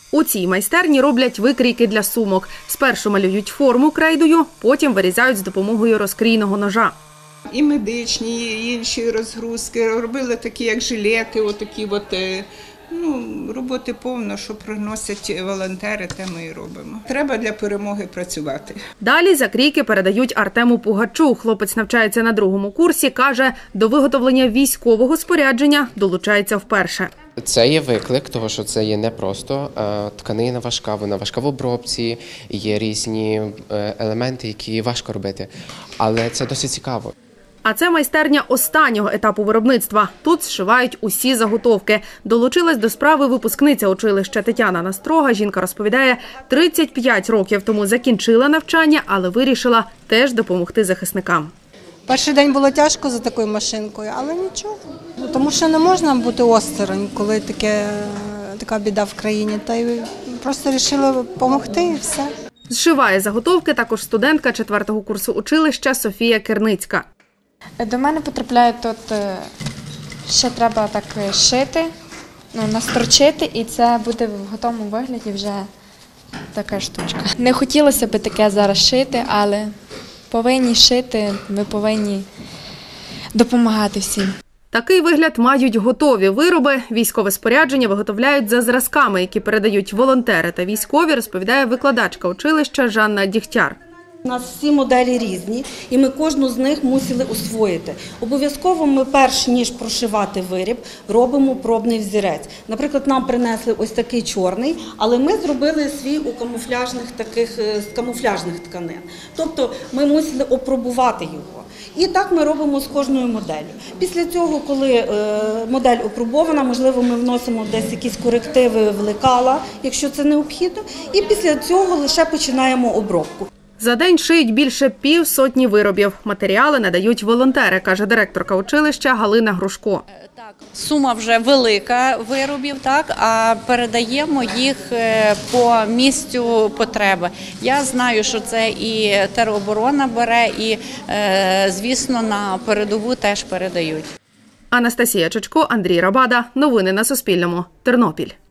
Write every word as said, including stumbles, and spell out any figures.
У цій майстерні роблять викрійки для сумок. Спершу малюють форму крейдою, потім вирізають з допомогою розкрійного ножа. І медичні, і інші розгрузки. Робили такі, як жилети, отакі от, ну, роботи повно, що приносять волонтери, те ми і робимо. Треба для перемоги працювати. Далі закрійки передають Артему Пугачу. Хлопець навчається на другому курсі, каже, до виготовлення військового спорядження долучається вперше. Це є виклик, тому що це є не просто тканина важка, вона важка в обробці, є різні елементи, які важко робити, але це досить цікаво. А це майстерня останнього етапу виробництва. Тут зшивають усі заготовки. Долучилась до справи випускниця училища Тетяна Настрога. Жінка розповідає, тридцять п'ять років тому закінчила навчання, але вирішила теж допомогти захисникам. Перший день було тяжко за такою машинкою, але нічого. Тому що не можна бути осторонь, коли таке, така біда в країні. Та й просто вирішила допомогти і все. Зшиває заготовки також студентка четвертого курсу училища Софія Керницька. До мене потрапляє тут, ще треба так шити, ну, настрочити, і це буде в готовому вигляді вже така штучка. Не хотілося б таке зараз шити, але повинні шити, ми повинні допомагати всім. Такий вигляд мають готові вироби. Військове спорядження виготовляють за зразками, які передають волонтери та військові, розповідає викладачка училища Жанна Дігтяр. У нас всі моделі різні, і ми кожну з них мусили освоїти. Обов'язково ми, перш ніж прошивати виріб, робимо пробний взірець. Наприклад, нам принесли ось такий чорний, але ми зробили свій у камуфляжних таких, з камуфляжних тканин. Тобто ми мусили опробувати його. І так ми робимо з кожною моделлю. Після цього, коли модель опробована, можливо, ми вносимо десь якісь корективи в лекала, якщо це необхідно, і після цього лише починаємо обробку. За день шиють більше пів сотні виробів. Матеріали надають волонтери, каже директорка училища Галина Грушко. Сума вже велика виробів, так, а передаємо їх по місцю потреби. Я знаю, що це і тероборона бере, і, звісно, на передову теж передають. Анастасія Чечко, Андрій Рабада. Новини на Суспільному. Тернопіль.